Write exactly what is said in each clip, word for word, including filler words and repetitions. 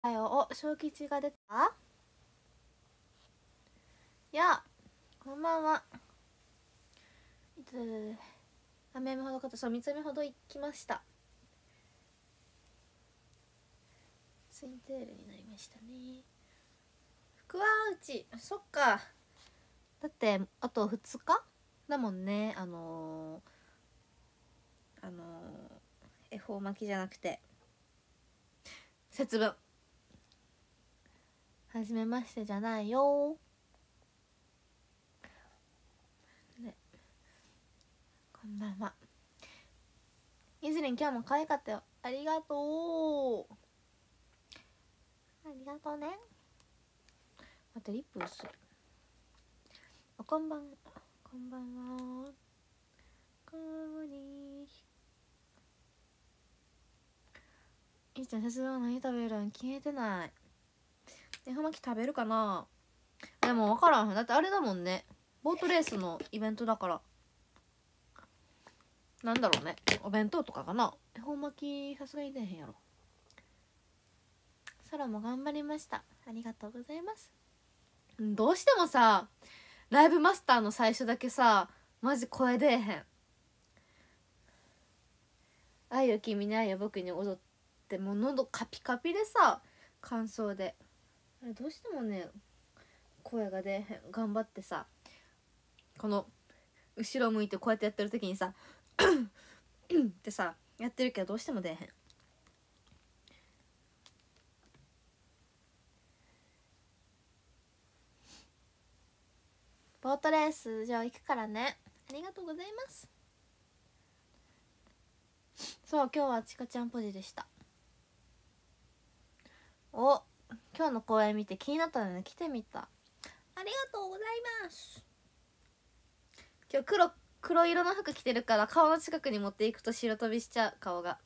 はいよ、お、小吉が出た。いや、こんばんは。いつ三目ほどかと、そう、三つ目ほど行きました。ツインテールになりましたね。福は内、そっか。だってあとふつかだもんね。あのー、あのー、恵方巻きじゃなくて節分。はじめましてじゃないよ。ね、こんばんは。いずれに今日も可愛かったよ。ありがとう。ありがとうね。待って、リップ薄い。あ、こんばんこんばんは。こんばんに。いいちゃん、節分何食べるん消えてない。恵方巻き食べるかな。でも分からん。だってあれだもんね、ボートレースのイベントだから。なんだろうね、お弁当とかかな。恵方巻きさすがに出へんやろ。ソロも頑張りました。ありがとうございます。どうしてもさ、ライブマスターの最初だけさ、マジ声出えへん。愛よ君に愛よ僕に踊ってもう喉カピカピでさ、感想であれどうしてもね声が出えへん。頑張ってさ、この後ろ向いてこうやってやってる時にさってさやってるけどどうしても出えへん。ボートレースじゃあ行くからね。ありがとうございます。そう、今日はちかちゃんポジでした。お、今日の公演見て気になったので来てみた。ありがとうございます。今日黒黒色の服着てるから顔の近くに持っていくと白飛びしちゃう顔が。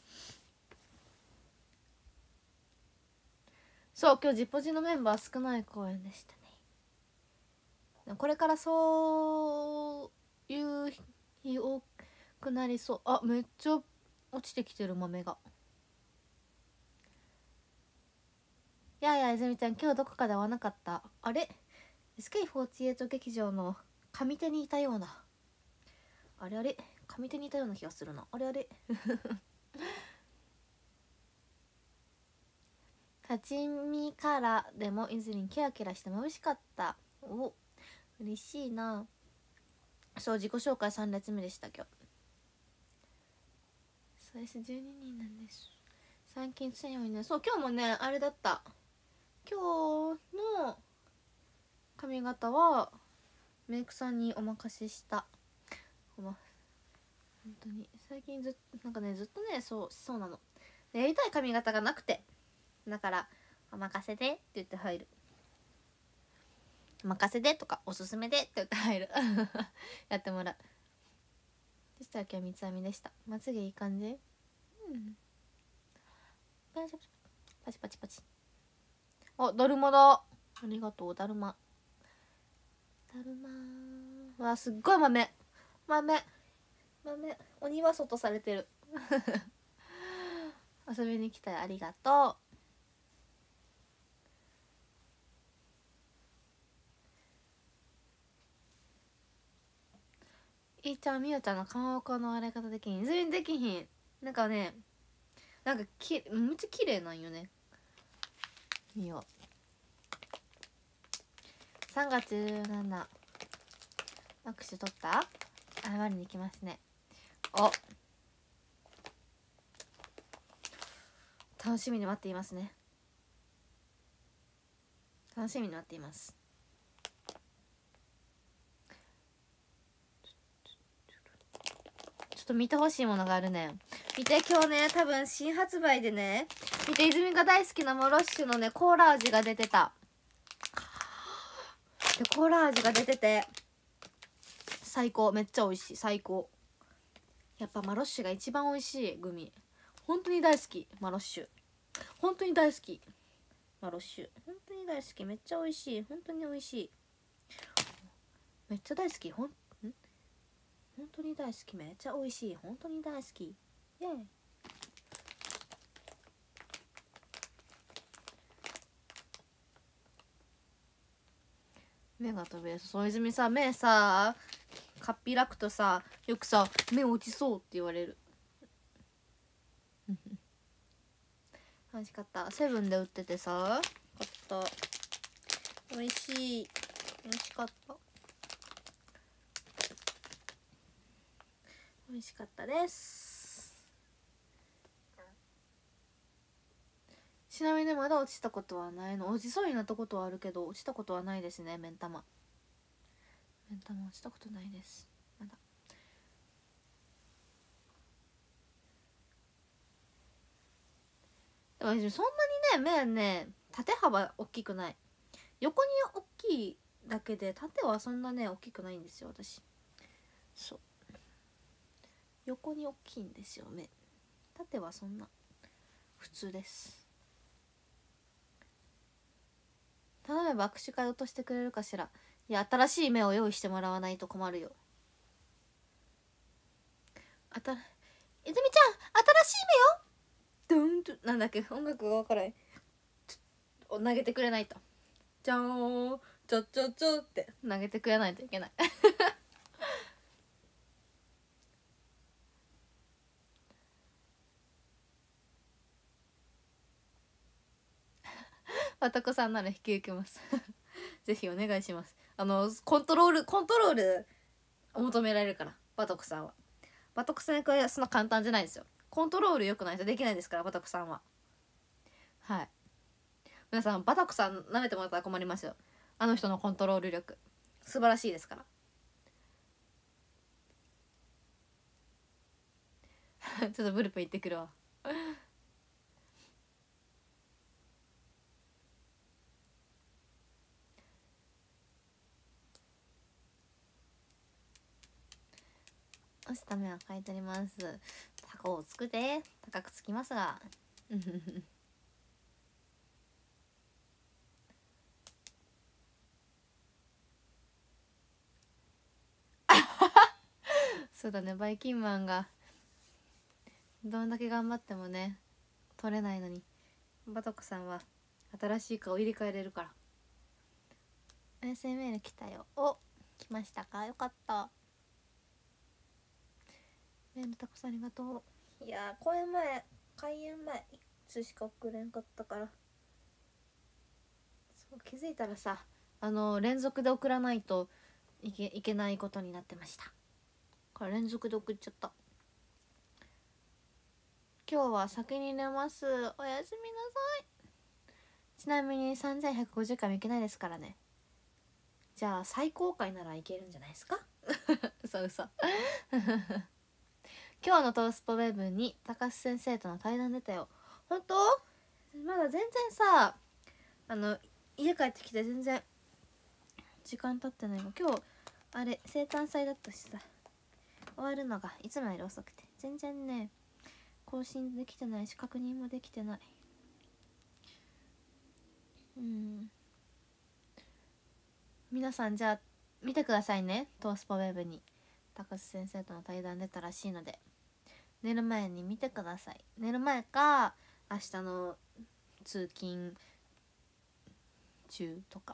そう今日ジポジのメンバー少ない公演でしたね。これからそういう日多くなりそう。あ、めっちゃ落ちてきてる豆が。いやいや泉ちゃん今日どこかで会わなかった？あれ エスケーフォーティーエイト 劇場の上手にいたような。あれあれ上手にいたような気がするな。あれあれ立ち見からでもいずれにキラキラして眩しかった。お、嬉しいな。そう自己紹介さん列目でした今日。そうです、じゅうににんなんです。最近強いね。そう今日もねあれだった。今日の髪型はメイクさんにお任せした。本当に最近ずっとなんかねずっとねそうそうなの。やりたい髪型がなくて、だからお任せでって言って入る。お任せでとかおすすめでって言って入るやってもらう。そしたら今日三つ編みでした。まつげいい感じ。うんパチパチパチパチ。あ、だるまだ。ありがとうだるま。だるまわ、すっごい豆豆豆。お庭外されてる遊びに来たよ、ありがとう。いいちゃんみよちゃんのかまぼこの割れ方できひん。全然できひん。なんかねなんかきめっちゃ綺麗なんよね。みよさんがつじゅうしち握手取った？謝りに行きますね。お、楽しみに待っていますね。楽しみに待っています。ちょっと見てほしいものがあるね。見て今日ね多分新発売でね、見て泉が大好きなモロッシュのねコーラ味が出てた。でコーラ味が出てて最高、めっちゃ美味しい、最高。やっぱマロッシュが一番美味しいグミ。本当に大好きマロッシュ。本当に大好きマロッシュ。本当に大好き。めっちゃ美味しい。本当に美味しい。めっちゃ大好き。ほんん本当に大好き。めっちゃ美味しい。本当に大好き。イエーイ。 目が飛び出す。そう、泉さ、目さかっぴらくとさ、よくさ目落ちそうって言われる。美味しかった。セブンで売っててさ買った。美味しい。美味しかった。美味しかったです。ちなみにまだ落ちたことはないの。落ちそうになったことはあるけど落ちたことはないですね。目ん玉目ん玉落ちたことないです。まだ。でもそんなにね目ね縦幅大きくない。横に大きいだけで縦はそんなね大きくないんですよ私。そう横に大きいんですよ目。縦はそんな普通です。頼めば握手会落としてくれるかしら。いや新しい目を用意してもらわないと困るよ。あた泉ちゃん新しい目よ。ドゥンとなんだっけ音楽が分からない。投げてくれないと。じゃーんちょちょちょって投げてくれないといけないわたこさんなら引き受けますぜひお願いします。あのコントロールコントロール求められるからバトコさんは。バトコさん役はそんな簡単じゃないですよ。コントロール良くないとできないですからバトコさんは。はい、皆さんバタコさん舐めてもらったら困りますよ。あの人のコントロール力素晴らしいですからちょっとブルペン行ってくるわ押した目は書いてあります。タコをつくで高くつきますがそうだね、バイキンマンがどんだけ頑張ってもね取れないのにバトコさんは新しい顔入れ替えれるから。 エスエムエル 来たよ。お来ましたか。よかった。メールたくさんありがとう。いやー公演前開演前いつしか送れんかったからそう気づいたらさあの連続で送らないといけいけないことになってました。これ連続で送っちゃった。今日は先に寝ます。おやすみなさい。ちなみにさんぜんひゃくごじゅっかいもいけないですからね。じゃあ最高回ならいけるんじゃないですか嘘嘘今日のトースポウェブに高須先生との対談出たよ。本当？まだ全然さあの家帰ってきて全然時間経ってないの。今日あれ生誕祭だったしさ終わるのがいつもより遅くて全然ね更新できてないし確認もできてない。うん皆さんじゃあ見てくださいね。トースポウェブに高須先生との対談出たらしいので寝る前に見てください。寝る前か明日の通勤中とか。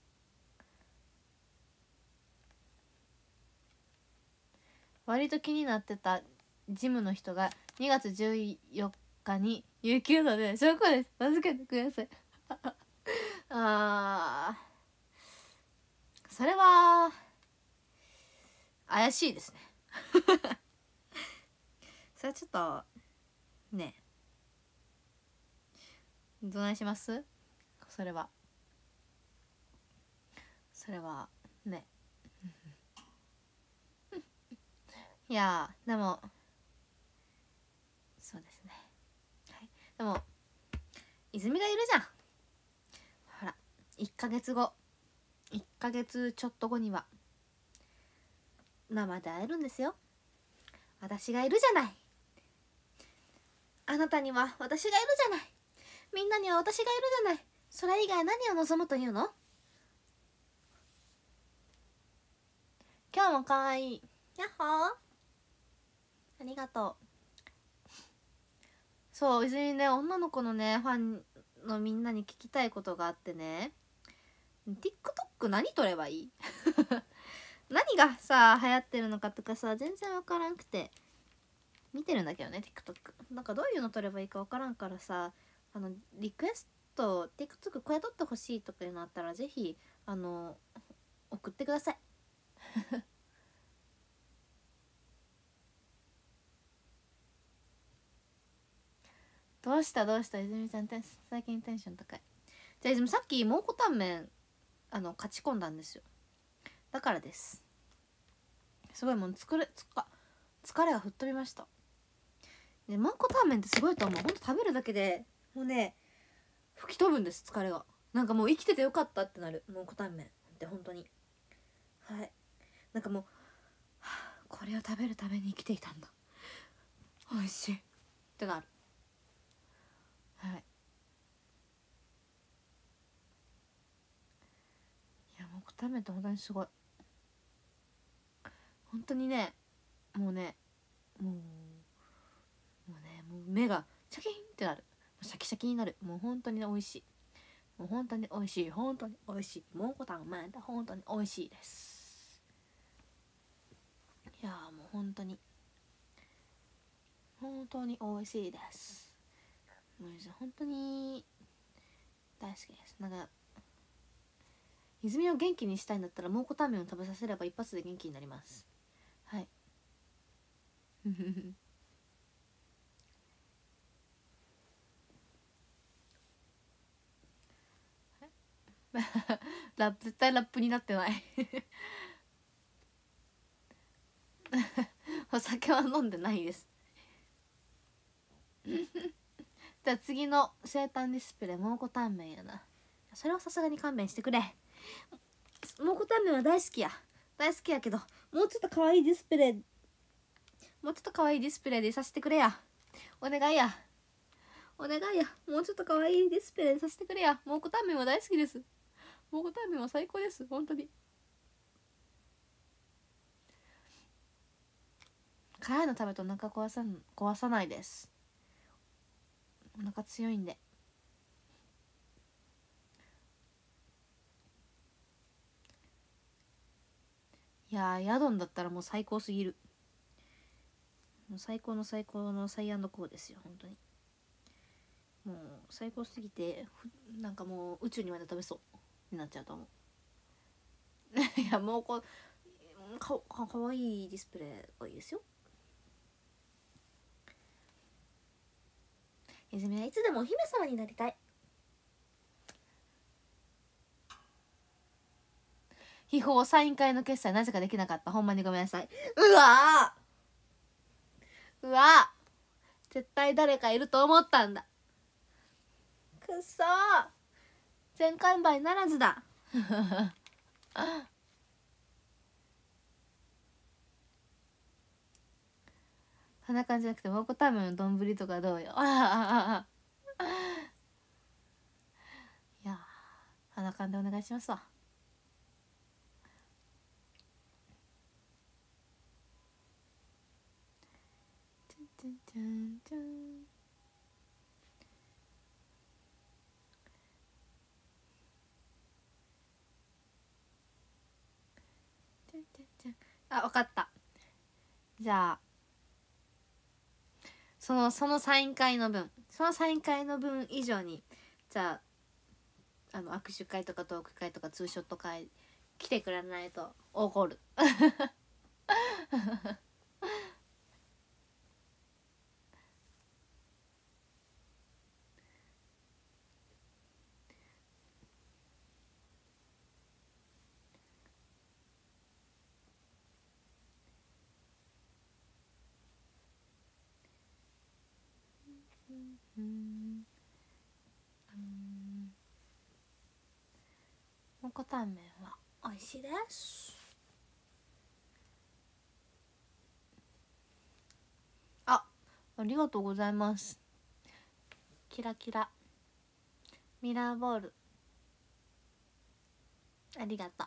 割と気になってたジムの人がにがつじゅうよっかに有給ので証拠です。名付けてくださいあーそれは怪しいですねそれはちょっとねどないします。それはそれはねいやでもそうですね、はい、でも泉がいるじゃん。ほらいっかげつごいっかげつちょっと後には生で会えるんですよ。私がいるじゃない。あなたには私がいるじゃない。みんなには私がいるじゃない。それ以外何を望むというの。今日もかわいい。やっほーありがとう。そう別にね女の子のねファンのみんなに聞きたいことがあってね。 TikTok 何撮ればいい何がさ流行ってるのかとかさ全然わからんくて見てるんだけどね。 TikTok なんかどういうの撮ればいいかわからんからさ、あのリクエスト TikTok これ撮ってほしいとかいうのあったらぜひあの送ってくださいどうしたどうした、泉ちゃん最近テンション高い。じゃあ泉さっき蒙古タンメンあの勝ち込んだんですよ。だからです。すごいもう作れつか疲れが吹っ飛びました。で蒙古タンメンってすごいと思う。ほんと食べるだけでもうね吹き飛ぶんです、疲れが。なんかもう生きててよかったってなる蒙古タンメンって本当に。はい、なんかもう、はあ、これを食べるために生きていたんだ、美味しいってなる。はい、いや蒙古タンメンって本当にすごい。本当にねもうねもうもうねもう目がシャキンってなる、シャキシャキになる。もう本当に美味しい、もう本当に美味しい、本当に美味しい。蒙古タンメンって本当に美味しいです。いやもう本当に本当に美味しいです。もう本当に大好きです。なんか泉を元気にしたいんだったら蒙古タンメンを食べさせれば一発で元気になります。はいラップ絶対ラップになってないお酒は飲んでないですじゃあ次の生誕ディスプレイ蒙古タンメンやな。それはさすがに勘弁してくれ。蒙古タンメンは大好きや大好きやけど、もうちょっと可愛いディスプレイもうちょっと可愛いディスプレイでさせてくれや、お願いやお願いや。もうちょっと可愛いディスプレイさせてくれや。蒙古タンメンは大好きです。蒙古タンメンは最高です本当に。辛いの食べるとお腹壊さん壊さないです。お腹強いんで。いやーヤドンだったらもう最高すぎる。もう最高の最高のサイアンドコーですよ本当に。もう最高すぎてなんかもう宇宙にまで飛べそうになっちゃうと思ういやもうこうかかかわいいディスプレイがいいですよ。泉はいつでもお姫様になりたい。秘宝サイン会の決済なぜかできなかった。ほんまにごめんなさい。うわーうわー絶対誰かいると思ったんだ。くそー前回倍ならずだ鼻感じなくて蒙古タンメンの丼とかどうよいや鼻かんでお願いしますわ。チャンチャンチャンあ、わかった。じゃあそのそのサイン会の分そのサイン会の分以上にじゃああの握手会とかトーク会とかツーショット会来てくれないと怒るうん蒙古タンメンは美味しいです。あ、ありがとうございます。キラキラミラーボールありがと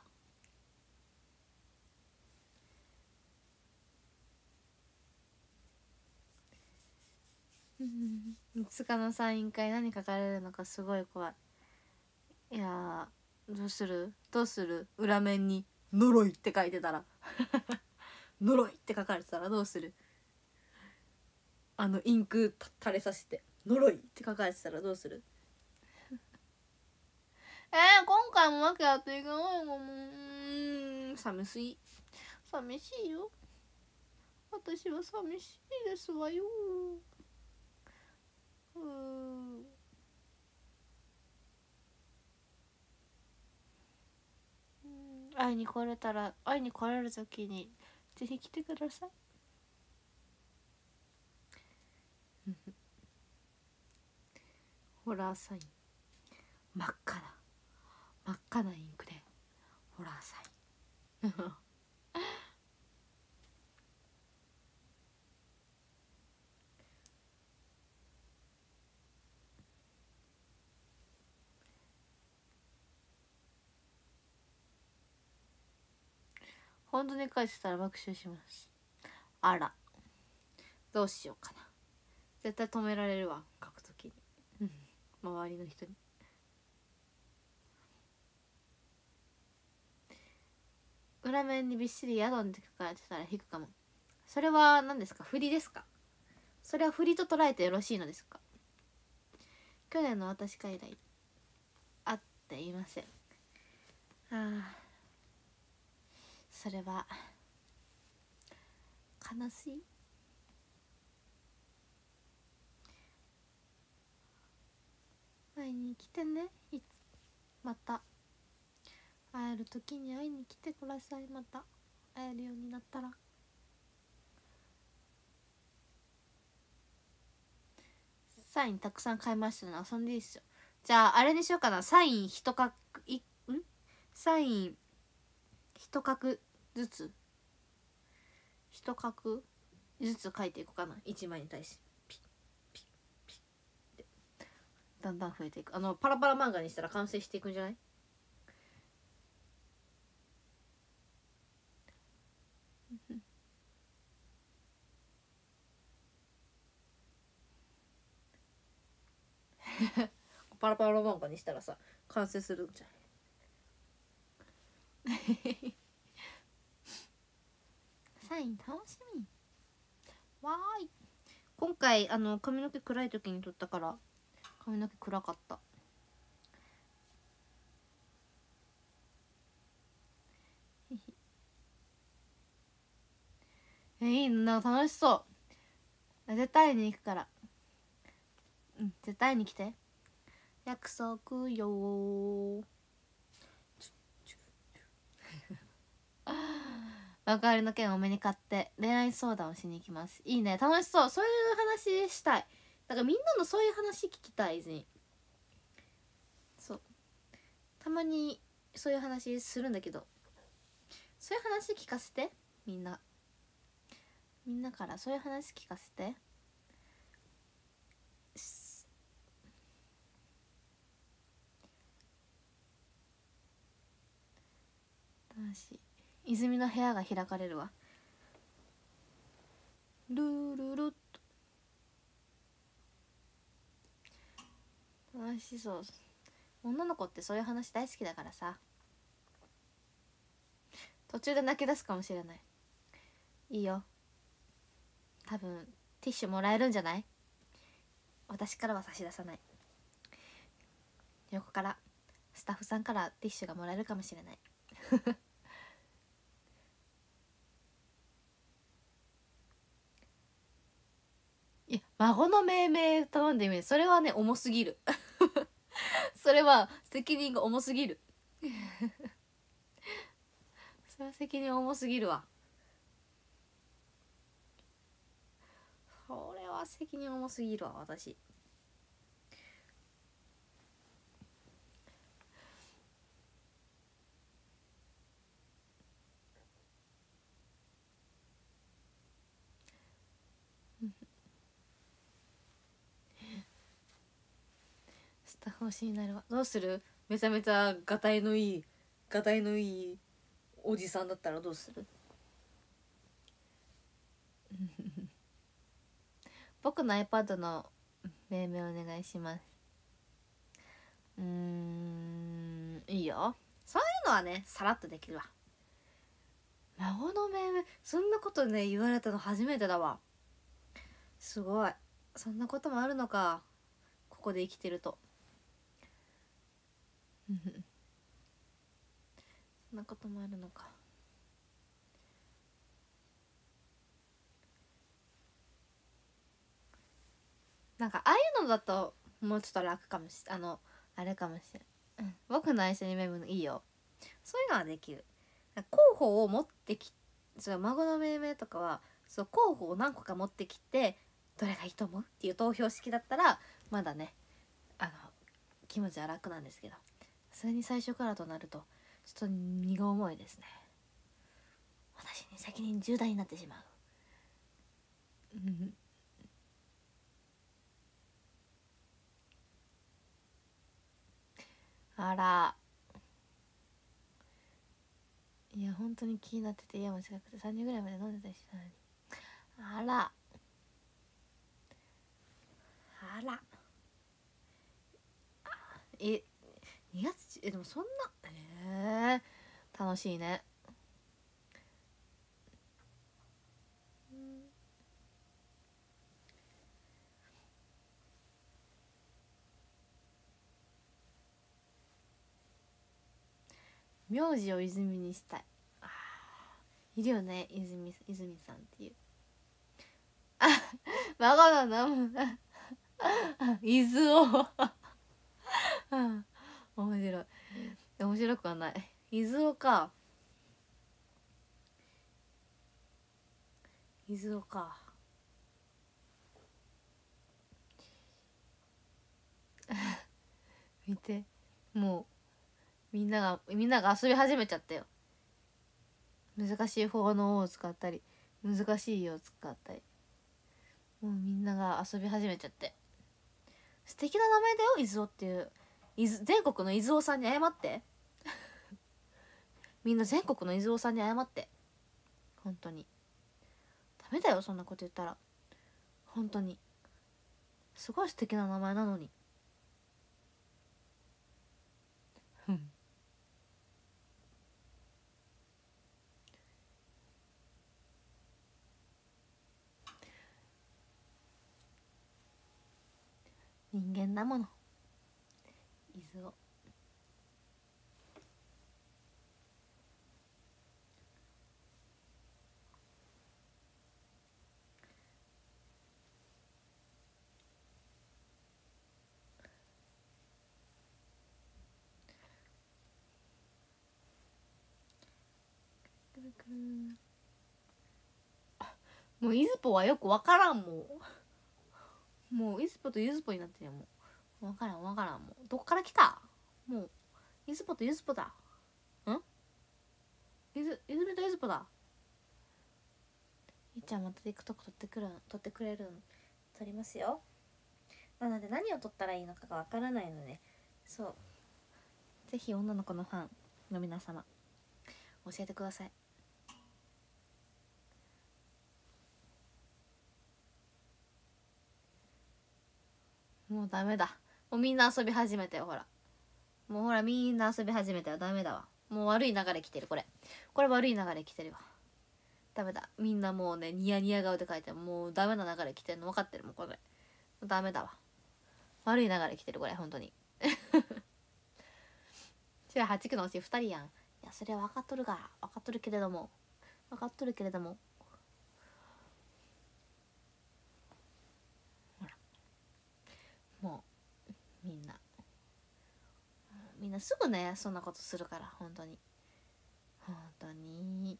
ういつかのサイン会何書かれるのかすごい怖い。いやどうするどうする裏面に「呪い」って書いてたら呪いって書かれてたらどうする？あのインク垂れさせて呪いって書かれてたらどうする？えー、今回もわけやっていかないもん。寂しい寂しいよ、私は寂しいですわよ。うーん、会いに来れたら、会いに来れる時にぜひ来てください。ホラーサイン、真っ赤な真っ赤なインクでホラーサイン本当に書いてたら爆笑します。あら、どうしようかな。絶対止められるわ、書くときに周りの人に。裏面にびっしり宿んって書かれてたら引くかも。それは何ですか？振りですか？それは振りと捉えてよろしいのですか？去年の私から以来会っていません。ああ、それは悲しい。会いに来てね、いつまた会える時に会いに来てください。また会えるようになったら。サインたくさん買いましたね。遊んでいいっすよ。じゃああれにしようかな。サイン一画いんサイン一画ずつ一画ずつ書いていこうかな。いちまいに対してピッピッピッってだんだん増えていく。あのパラパラ漫画にしたら完成していくんじゃない？パラパラ漫画にしたらさ完成するんじゃないサイン楽しみ。わーい。今回あの髪の毛暗い時に撮ったから髪の毛暗かった。え、いいな、楽しそう。絶対に行くから。うん、絶対に来て。約束よ別れの件をお目にかって恋愛相談をしに行きます。いいね、楽しそう。そういう話したい。だからみんなのそういう話聞きたい。泉そう、たまにそういう話するんだけど、そういう話聞かせて。みんなみんなからそういう話聞かせて。楽しい。泉の部屋が開かれるわ。ルールルッと楽しそう。女の子ってそういう話大好きだからさ。途中で泣き出すかもしれない。いいよ、多分ティッシュもらえるんじゃない？私からは差し出さない。横からスタッフさんからティッシュがもらえるかもしれないいや、孫の命名頼んでみる。それはね重すぎるそれは責任が重すぎるそれは責任重すぎるわ。それは責任重すぎるわ私。スタッフ推しになるわ。どうする？めちゃめちゃがたいのいいがたいのいいおじさんだったらどうする？僕の iPad の命名お願いします。うーん、いいよ。 よ。そういうのはねさらっとできるわ。孫の命名、そんなことね言われたの初めてだわ。すごい。そんなこともあるのか、ここで生きてると。そんなこともあるのか。なんかああいうのだともうちょっと楽かもしあのあれかもしれん、うん、僕の愛車にめむのいいよ。そういうのはできる。候補を持ってき、そう孫の命名とかはそう候補を何個か持ってきて、どれがいいと思うっていう投票式だったらまだねあの気持ちは楽なんですけど、それに最初からとなるとちょっと荷が重いですね。私に責任重大になってしまう。あら、いや本当に気になってて、家も近くてさんじぐらいまで飲んでたりしたのに。あらあら、えにがつ、えでもそんな、えー、楽しいね。名字を泉にしたい。あ、いるよね、泉泉さんっていう。あ、孫の名前伊豆を面白い。面白くはない。伊豆尾か。伊豆尾か。見て、もうみんながみんなが遊び始めちゃったよ。難しい方の「お」を使ったり難しい「い」を使ったり、もうみんなが遊び始めちゃって。素敵な名前だよ、伊豆尾っていう。伊豆全国の伊豆尾さんに謝ってみんな全国の伊豆尾さんに謝って。本当にダメだよそんなこと言ったら。本当にすごい素敵な名前なのに。人間だもの、伊豆を。くるくる。もうイズポはよくわからん。もうもうイズポとユズポになってるよ。もうわからんわからん。もうどっから来た。もうイズポとユズポだ。んイズイズミとユズポだ。いっちゃんまた TikTok 撮ってくる撮ってくれるん撮りますよ。なので何を撮ったらいいのかがわからないので、そうぜひ女の子のファンの皆様教えてください。もうダメだ。もうみんな遊び始めたよ。ほらもうほらみんな遊び始めたよ。ダメだわ。もう悪い流れ来てる。これこれ悪い流れ来てるわ。ダメだ。みんなもうねニヤニヤ顔で書いてもうダメな流れ来てるの分かってる。もうこれダメだわ。悪い流れ来てるこれ本当にじゃあはち区のうちふたりやん。いやそれは分かっとるが分かっとるけれども分かっとるけれどもほらもうみんなみんなすぐねそんなことするから本当に本当に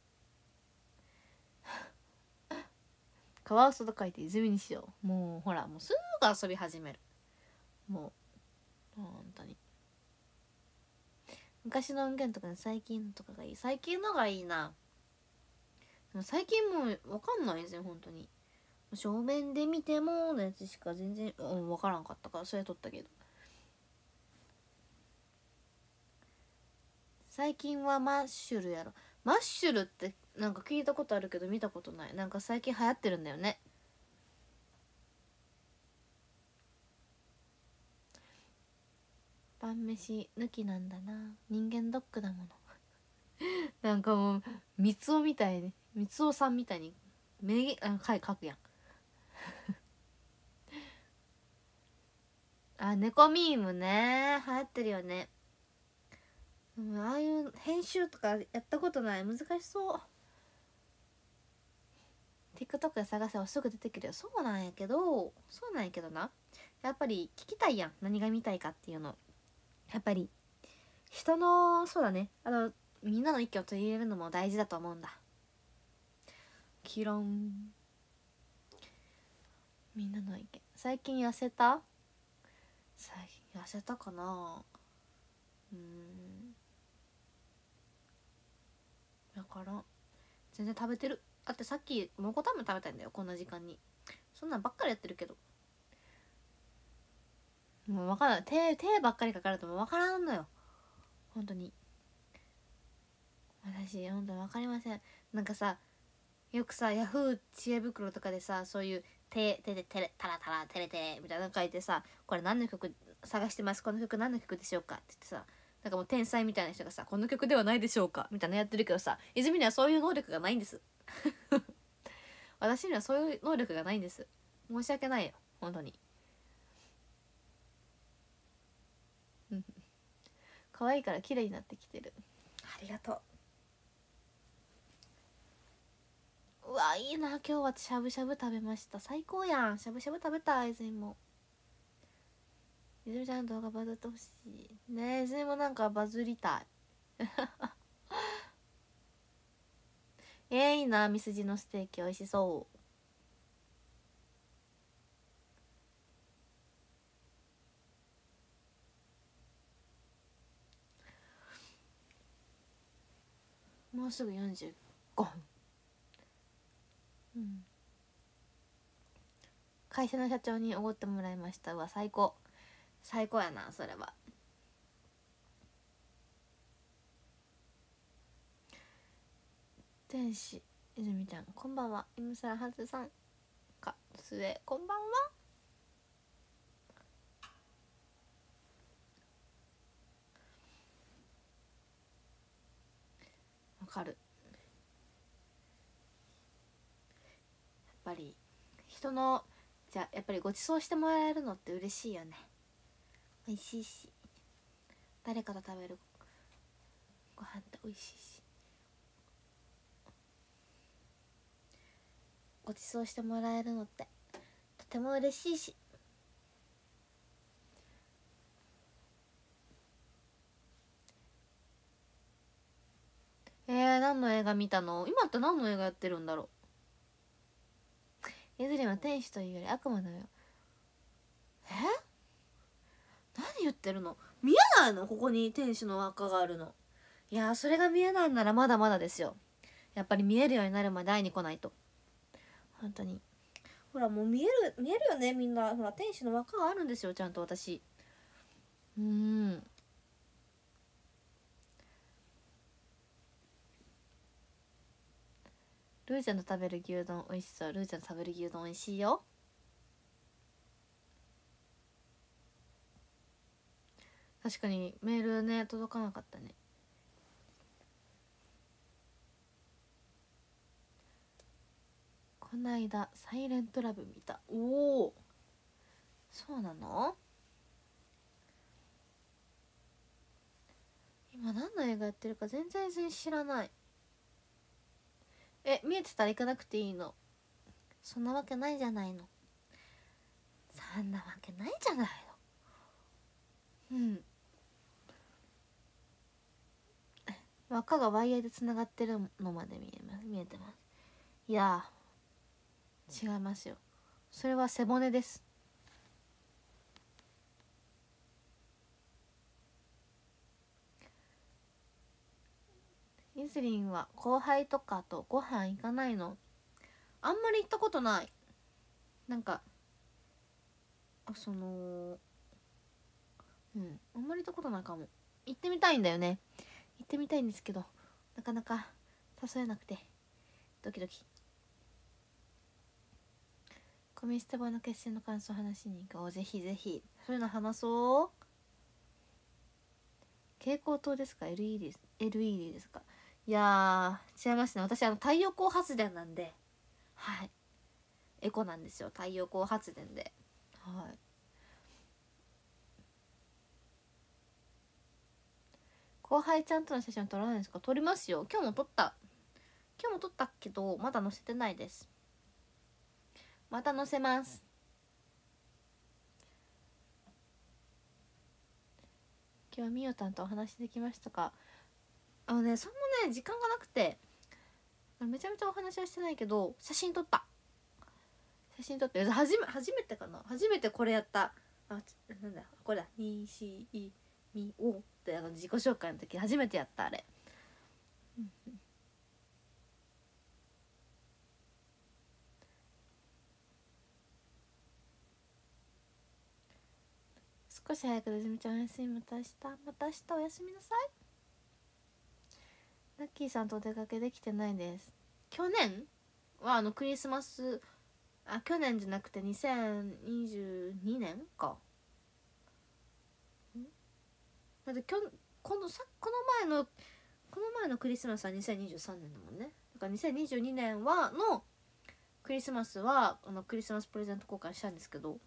カワウソと書いて泉にしよう。もうほらもうすぐ遊び始める。もう本当に昔の音源とかね最近のとかがいい。最近のがいいな。でも最近もう分かんないですよ本当に。正面で見てものやつしか全然、うん、分からんかったからそれ撮ったけど、最近はマッシュルやろ。マッシュルってなんか聞いたことあるけど見たことない。なんか最近流行ってるんだよね。パ晩飯抜きなんだな。人間ドックだものなんかもう三つおみたいね、三つおさんみたいに名言あ書くやんあ、猫ミームね、流行ってるよね。うん、ああいう編集とかやったことない、難しそう。 TikTok で探せばすぐ出てくるよ。そうなんやけどそうなんやけどな、やっぱり聞きたいやん、何が見たいかっていうの。やっぱり人の、そうだね、あのみんなの意見を取り入れるのも大事だと思うんだ。キロン。みんなの意見。最近痩せた？最近痩せたかな。うーん、だから全然食べてる。だってさっき蒙古タンメン食べたんだよ、こんな時間に。そんなんばっかりやってるけど、もう分からない。手手ばっかりかかるともう分からんのよ本当に。私本当に分かりません。なんかさ、よくさヤフー知恵袋とかでさ、そういう手手でテレタラタラテレテレみたいなの書いてさ、これ何の曲探してます、この曲何の曲でしょうかって言ってさ、なんかもう天才みたいな人がさ、この曲ではないでしょうかみたいなのやってるけどさ、泉にはそういう能力がないんです私にはそういう能力がないんです。申し訳ないよ本当に。可愛いから綺麗になってきてる。ありがとう。うわいいな、今日はしゃぶしゃぶ食べました。最高やん、しゃぶしゃぶ食べたい。泉も、泉ちゃんの動画バズってほしいね。泉もなんかバズりたいえー、いいな、ミスジのステーキ美味しそう。もうすぐよんじゅうごふん。うん、会社の社長におごってもらいました。うわ最高、最高やなそれは。天使泉ちゃんこんばんは。今更はずさんかすえこんばんは。わかる。やっぱり人の、じゃあやっぱりご馳走してもらえるのって嬉しいよね。美味しいし、誰かと食べるご飯って美味しいし、ご馳走してもらえるのってとても嬉しいし。えー、何の映画見たの？今って何の映画やってるんだろう。いずれは天使というより悪魔のよ。え？何言ってるの？見えないの？ここに天使の輪っかがあるの。いやー、それが見えないならまだまだですよ。やっぱり見えるようになるまで会いに来ないと。本当に。ほらもう見える見えるよねみんな。ほら天使の輪っかがあるんですよちゃんと私。うーん。ルーちゃんと食べる牛丼美味しそう。ルーちゃんと食べる牛丼美味しいよ。確かにメールね届かなかったね。こないだサイレントラブ見た。おお、そうなの？今何の映画やってるか全然知らない。え、見えてたら行かなくていいの？そんなわけないじゃないの。そんなわけないじゃないの。うん。輪っかがワイヤーでつながってるのまで見えます。見えてます。いや違いますよ。それは背骨です。イズリンは後輩とかとご飯行かないの？あんまり行ったことない。なんかあそのうんあんまり行ったことないかも。行ってみたいんだよね。行ってみたいんですけどなかなか誘えなくてドキドキ。コミステバの決戦の感想を話しに行こう。ぜひぜひそういうの話そう。 蛍光灯ですか エルイーディー エルイーディー ですか。いやー違いますね。私あの太陽光発電なんで、はいエコなんですよ。太陽光発電で、はい。後輩ちゃんとの写真撮らないんですか？撮りますよ。今日も撮った今日も撮ったけどまだ載せてないです。また載せます。今日はみよたんとお話できましたか？あのねそんなね時間がなくてめちゃめちゃお話はしてないけど、写真撮った写真撮って初め初めてかな初めてこれやった。あなんだこれだにしみおってあの自己紹介の時初めてやったあれ。少し早くでずみちゃんおやすみ。また明日また明日おやすみなさい。ラッキーさんとお出かけできてないです。去年はあのクリスマスあ去年じゃなくてにせんにじゅうにねんか。んだってきょこのさこの前のこの前のクリスマスはにせんにじゅうさんねんだもんね。だからにせんにじゅうにねんはのクリスマスはあのクリスマスプレゼント交換したんですけど、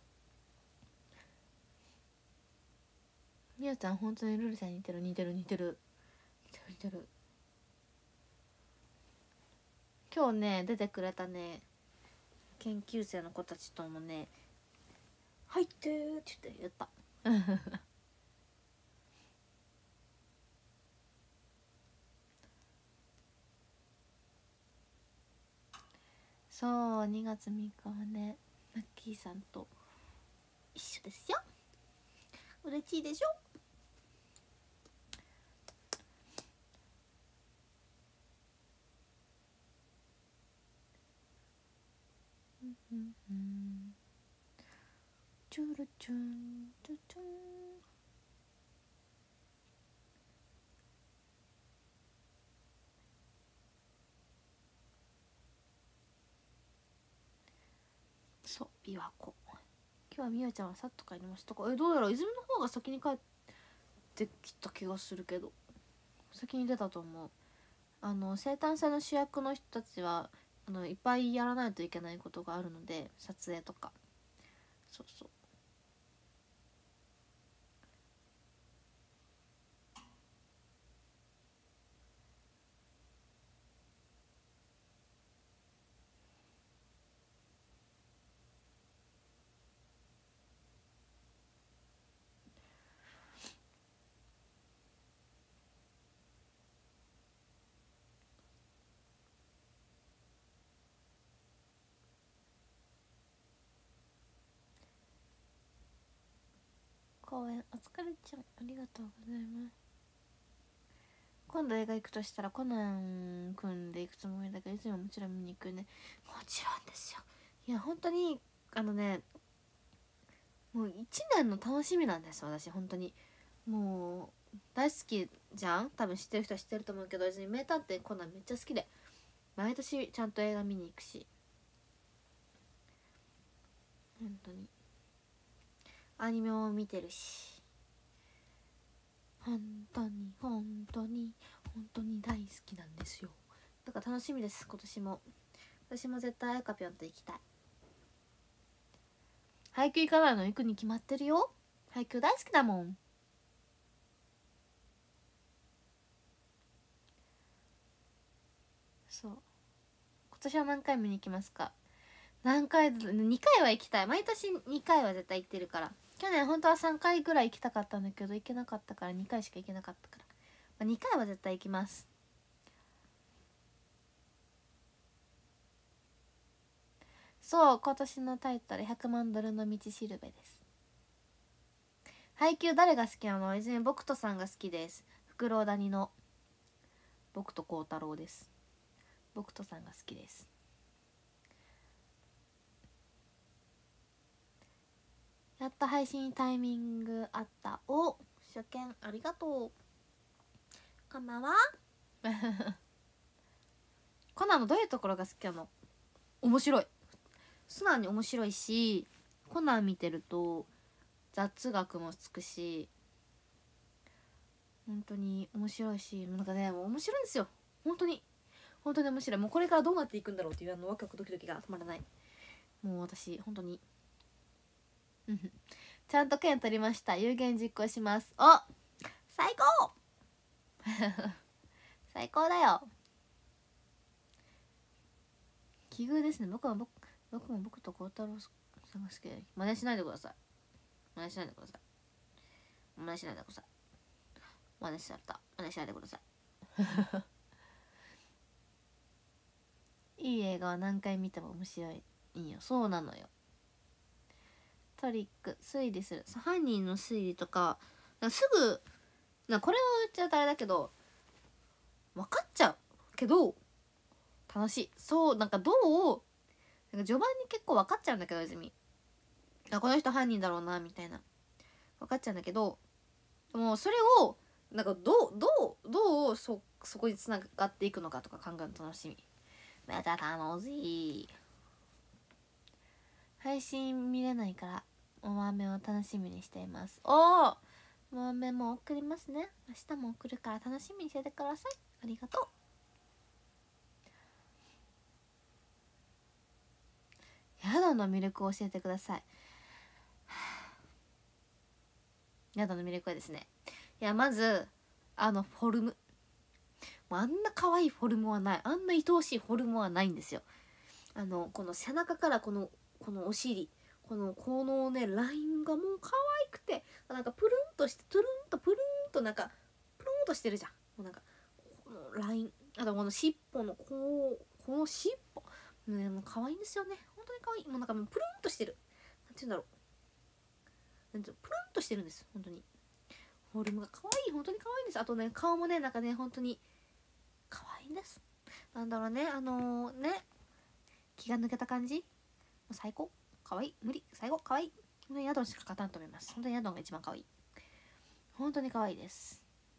みやちゃん本当にルルちゃんに似てる似てる似てる似てる似てる。今日ね出てくれたね研究生の子たちともね「入ってー」って言って言ったそうにがつみっかはねラッキーさんと一緒ですよ。嬉しいでしょ。うんうんうんチュルチュンチュチュン。そう琵琶湖。今日はみやちゃんはさっと帰りましたか？えどうやら泉の方が先に帰ってきた気がするけど、先に出たと思う。あの生誕祭の主役の人たちはあのいっぱいやらないといけないことがあるので、撮影とかそうそう。公演お疲れちゃんありがとうございます。今度映画行くとしたらコナンくんで行くつもりだけど、いつももちろん見に行くね。もちろんですよ。いや本当にあのねもういちねんの楽しみなんです私本当に。もう大好きじゃん、多分知ってる人は知ってると思うけど、別に名探偵コナンめっちゃ好きで毎年ちゃんと映画見に行くし、本当にアニメも見てるし、本当に本当に本当に大好きなんですよ。だから楽しみです今年も。私も絶対あやかぴょんと行きたい。配給行かないの行くに決まってるよ。配給大好きだもん。そう今年は何回見に行きますか？何回にかいは行きたい。毎年にかいは絶対行ってるから。去年本当はさんかいぐらい行きたかったんだけど行けなかったからにかいしか行けなかったから、まあ、にかいは絶対行きます。そう今年のタイトルひゃくまんドルの道しるべです。配給誰が好きなの？泉僕とさんが好きです。フクロウ谷の僕と孝太郎です。僕とさんが好きです。やっと配信タイミングあった。お初見ありがとう。こんばんはコナンのどういうところが好きなの？面白い、素直に面白いし、コナン見てると雑学もつくし、 本当に面白いし、なんかねもう面白いんですよ本当に。本当に面白い。もうこれからどうなっていくんだろうっていうあのワクワクドキドキが止まらない。もう私本当にちゃんと剣取りました。有言実行します。お、最高最高だよ。奇遇ですね。僕は僕僕も僕と孝太郎さんが好きで、真似しないでください。真似しないでください。真似しないでください。真似しちゃった。真似しないでください。いい映画は何回見ても面白い。いいよ。そうなのよ。トリック推理する。犯人の推理とか、すぐなこれを言っちゃうとあれだけど分かっちゃうけど楽しい。そうなんかどうなんか序盤に結構分かっちゃうんだけど、泉あこの人犯人だろうなみたいな分かっちゃうんだけど、もうそれをなんかどうどうどうそそこにつながっていくのかとか考えるの楽しみ。めちゃ楽しい。配信見れないからお豆を楽しみにしています。おおお豆も送りますね。明日も送るから楽しみにしててください。ありがとう。宿の魅力を教えてください。宿の魅力はですね、いやまずあのフォルム、もうあんな可愛いフォルムはない、あんな愛おしいフォルムはないんですよ。あのこの背中からこのこのお尻、このこのねラインがもう可愛くて、なんかプルンとしてトゥルンとプルンとなんかプルンとしてるじゃん。もうなんかこのライン、あとこの尻尾のこうこの尻尾ね、もう可愛いんですよね。本当に可愛い。もうなんかもうプルンとしてる。なんて言うんだろう。なんていうの、プルンとしてるんです。本当に。フォルムが可愛い。本当に可愛いんです。あとね、顔もね、なんかね、本当に可愛いんです。なんだろうね、あのー、ね、気が抜けた感じ。もう最高。可愛い。無理。最後、可愛い。本当にヤドンしか勝たんと思います。本当にヤドンが一番可愛い。本当に可愛いです。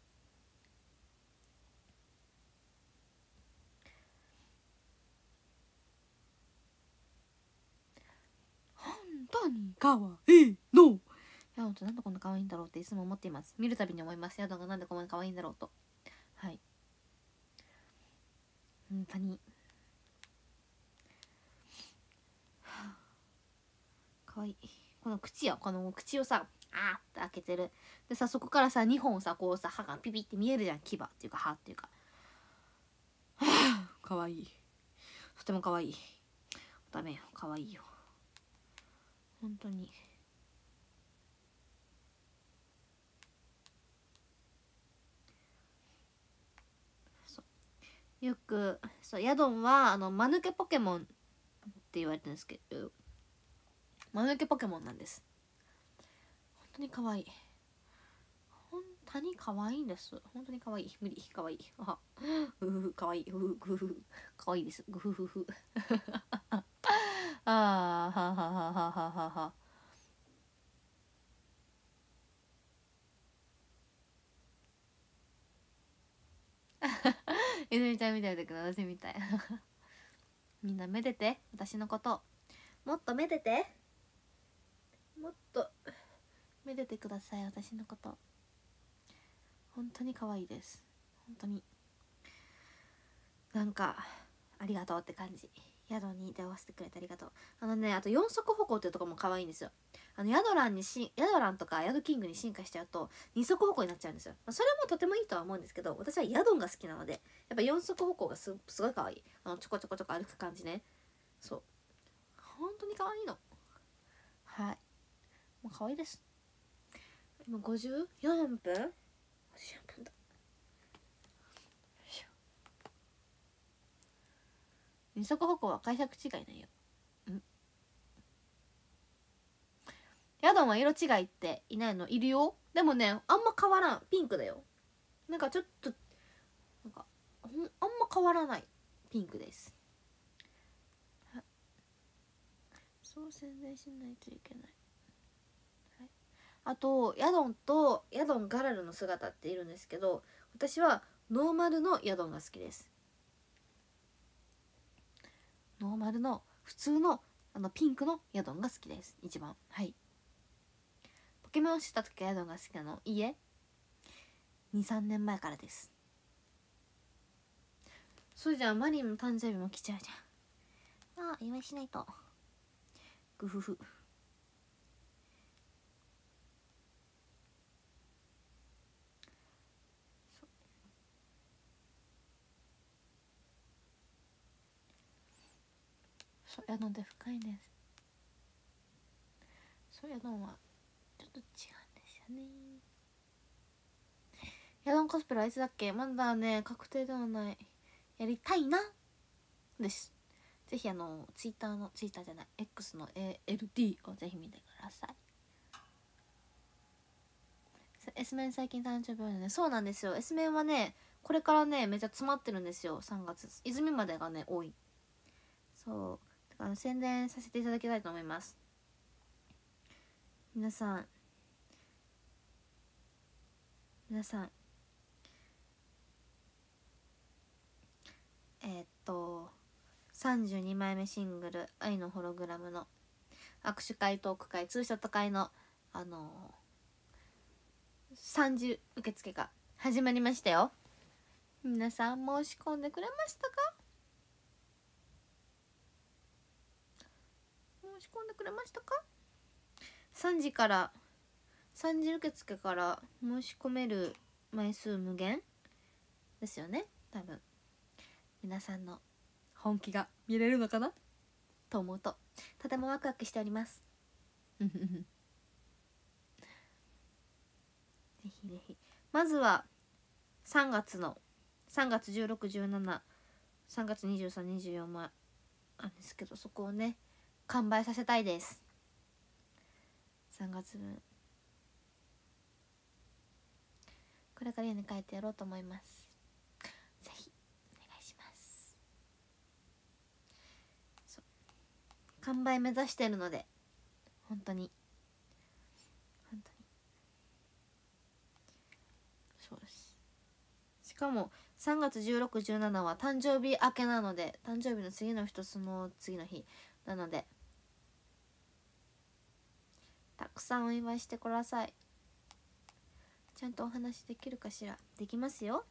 本当に可愛いの。ヤドンってなんでこんな可愛いんだろうっていつも思っています。見るたびに思います。ヤドンがなんでこんなに可愛いんだろうと。はい。本当に。可愛い。この口よ、この口をさ、あーって開けてる。でさ、そこからさ、にほんさ、こうさ、歯がピピって見えるじゃん。牙っていうか歯っていうか。はぁ、かわいい。とてもかわいい。ダメよ、かわいいよ。本当に。そう。よく、そう、ヤドンは、あの、間抜けポケモンって言われてるんですけど、間抜けポケモンなんです。本当にかわいい。本当に可愛いんです。本当に可愛い。無理。可愛い。あ、うふふ、可愛い。うふふふ。可愛いです。ぐふふふ。ああ、ははははははは。泉ちゃんみたいだけど私みたい。みんなめでて、私のこと。もっとめでて。もっとめでてください、私のこと。本当に可愛いです。本当に。なんかありがとうって感じ。宿に出会わせてくれてありがとう。あのね、あと四足歩行っていうところも可愛いんですよ。あの宿ランにし宿ランとか宿キングに進化しちゃうと二足歩行になっちゃうんですよ。それもとてもいいとは思うんですけど、私は宿が好きなので、やっぱ四足歩行がすすごい可愛い。あのちょこちょこちょこ歩く感じね。そう。本当に可愛いの。はい。もう可愛いです。今ごじゅうよんぷん ?ごじゅうよん 分だ。二足歩行は解釈違いないよ。んヤドンは色違いっていないの？いるよ。でもね、あんま変わらん。ピンクだよ。なんかちょっとなんかあんま変わらないピンクです。そう宣伝しないといけない。はい、あとヤドンとヤドンガラルの姿っているんですけど、私はノーマルのヤドンが好きです。ノーマルの普通のあのピンクのヤドンが好きです。一番。はい。ポケモンを知った時はヤドンが好きなの？いいえ、 にさんねんまえからです。そうじゃん、マリンの誕生日も来ちゃうじゃん。ああ、祝いしないと。グフフ。そう、ヤドンって深いです。そう、ヤドンはちょっと違うんですよね。ヤドンコスプレはいつだっけ？まだね、確定ではない。やりたいなです。ぜひあの、ツイッターの、ツイッターじゃない、X の エーエルディー をぜひ見てください。S メン最近誕生日あるね。そうなんですよ。S メンはね、これからね、めっちゃ詰まってるんですよ。さんがつ。泉までがね、多い。そう。だから宣伝させていただきたいと思います。皆さん、皆さん、えー、っと、さんじゅうにまいめシングル、愛のホログラムの握手会、トーク会、ツーショット会の、あのー、さんじゅう受付が始まりましたよ。皆さん申し込んでくれましたか？申し込んでくれましたか？ さん 時からさんじ受付から申し込める枚数無限ですよね。多分皆さんの本気が見れるのかなと思うととてもワクワクしております。ぜひぜひ。まずはさんがつのさんがつじゅうろく、じゅうなな、さんがつにじゅうさん、にじゅうよんもあるんですけど、そこをね完売させたいです。さんがつぶんこれから家に帰ってやろうと思います。ぜひお願いします。そう、完売目指してるので本当に本当にそうです。しかもさんがつじゅうろく、じゅうななは誕生日明けなので、誕生日の次の日とその次の日なので、たくさんお祝いしてください。ちゃんとお話できるかしら。できますよ。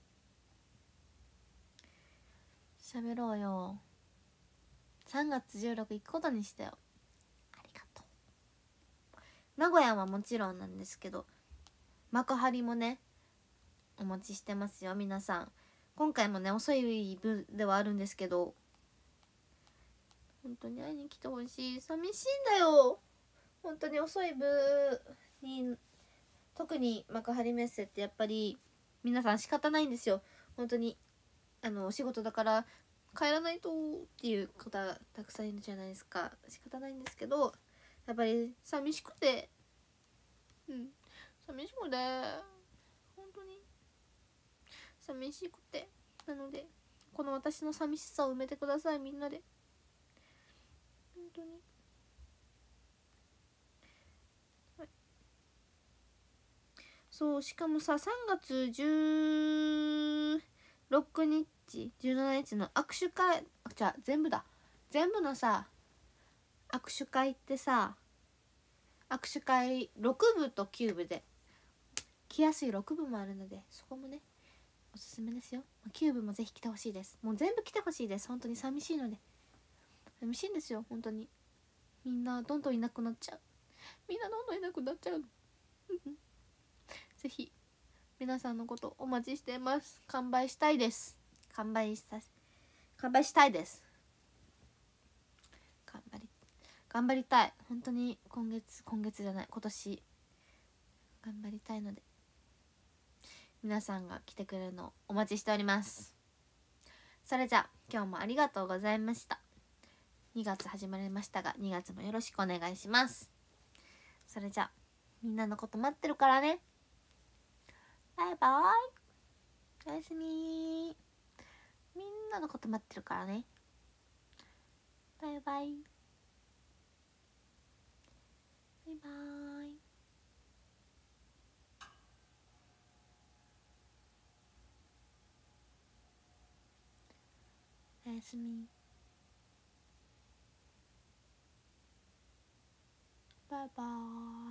喋ろうよ。さんがつじゅうろく行くことにしたよ。ありがとう。名古屋はもちろんなんですけど、幕張もねお待ちしてますよ。皆さん今回もね遅い分ではあるんですけど、本当に会いに来てほしい。寂しいんだよ本当に。遅い分に特に幕張メッセってやっぱり皆さん仕方ないんですよ。本当にあのお仕事だから帰らないとっていう方たくさんいるじゃないですか。仕方ないんですけど、やっぱり寂しくて、うん寂しくて本当に寂しくて、なのでこの私の寂しさを埋めてください、みんなで。本当に、はい、そう。しかもさ、さんがつじゅうろくにちじゅうしちにちの握手会、あ、じゃあ全部だ全部のさ握手会ってさ、握手会ろくぶときゅうぶで来やすいろくぶもあるので、そこもねおすすめですよ。きゅうぶもぜひ来てほしいです。もう全部来てほしいです。本当に寂しいので。寂しいんですよ本当に。みんなどんどんいなくなっちゃう。みんなどんどんいなくなっちゃうぜひ皆さんのことお待ちしてます。完売したいです。完売した完売したいです。頑張り頑張りたい。本当に今月今月じゃない今年頑張りたいので、皆さんが来てくれるのをお待ちしております。それじゃあ今日もありがとうございました。にがつ始まりましたが、にがつもよろしくお願いします。それじゃあみんなのこと待ってるからね。バイバイ。おやすみ。みんなのこと待ってるからね。バイバイ。バイバイ。おやすみ。バイバイ。